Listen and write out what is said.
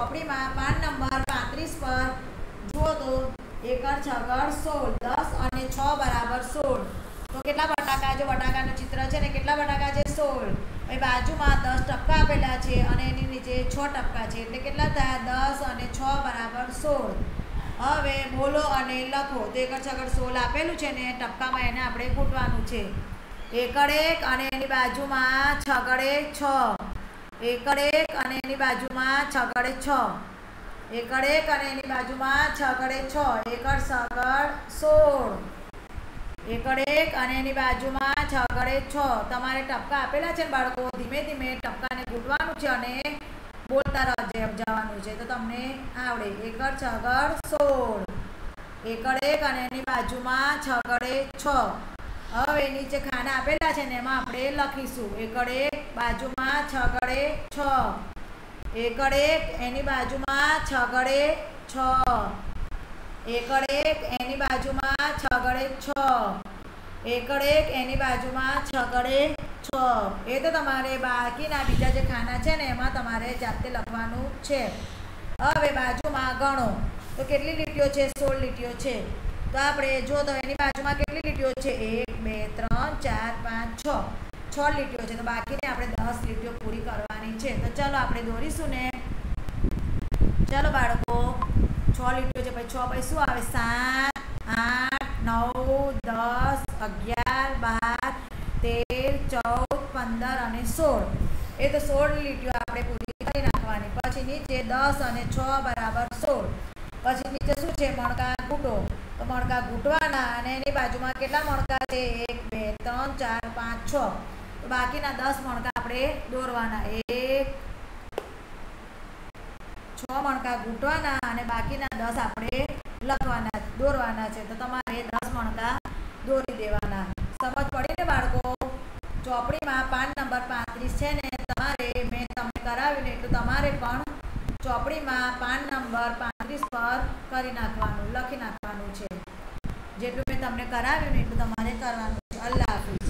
ચોપડી में पान नंबर 35 पर जुओ तो 1 6 16 10 અને 6 बराबर 16 तो કેટલા બટાકા જો બટાકાનું ચિત્ર છે ને કેટલા બટાકા છે 16 એ બાજુમાં 10 ટપકા આપેલા છે અને એની નીચે 6 ટપકા છે એટલે કેટલા થયા 10 અને 6 બરાબર 16 હવે બોલો અને લખો તો 1 6 16 આપેલું છે ને ટપકામાં એને આપણે કૂટવાનું છે 1 અને એની બાજુમાં 6 6 1 અને એની બાજુમાં 6 6 1 અને એની બાજુમાં 6 6 1 16 1 અને એની બાજુમાં 6 6 તમારે ટપકા આપેલા છે ને બાળકો ધીમે ધીમે ટપકાને કૂટવાનું છે અને બોલતા જવાનું છે તો તમને આવડે 1 16 1 અને એની બાજુમાં 6 6 હવે નીચે ખાના આપેલા છે ને એમાં આપણે લખીશું 1 બાજુમાં 6 6 1 એની બાજુમાં 6 6 1 એની બાજુમાં 6 6 1 એની બાજુમાં 6 6 એ તો તમારે બાકીના બીજા જે ખાના છે ને એમાં તમારે જાતે લખવાનું છે હવે બાજુમાં ગણો તો કેટલી લીટીઓ છે 16 લીટીઓ છે તો આપણે જો તો એની બાજુમાં કેટલી લીટીઓ છે 1 2 3 4 5 6 લીટીઓ છે તો બાકીને આપણે 10 લીટીઓ પૂરી કરવાની છે તો ચાલો આપણે દોરીશું ને ચાલો બાળકો 6 લીટીઓ છે પછી 6 પછી શું આવે 7 8 9 10 11 12 13 14 15 અને 16 એ તો 16 લીટીઓ આપણે પૂરી કરી નાખવાની પછી નીચે 10 અને 6 બરાબર 16 પછી નીચે શું છે મણકા ઘૂંટો તો મણકા ઘૂંટવાના અને એની બાજુમાં કેટલા મણકા છે 1 2 3 4 5 6 તો બાકીના 10 મણકા આપણે દોરવાના 6 મણકા ઘૂંટવાના અને બાકીના 10 આપણે લખવાના દોરવાના છે તો તમારે 10 મણકા દોરી દેવાના સમજ પડી ને બાળકો ચોપડીમાં પાન નંબર 35 છે ને તમારે મેં તમને કરાવ્યું ને એટલું તમારે પણ ચોપડીમાં પાન નંબર 35 પર કરી નાખવાનું લખી નાખવાનું છે જેટલું મેં તમને કરાવ્યું ને એટલું તમારે કરવાનું છે અલ્લાહ હાફિઝ।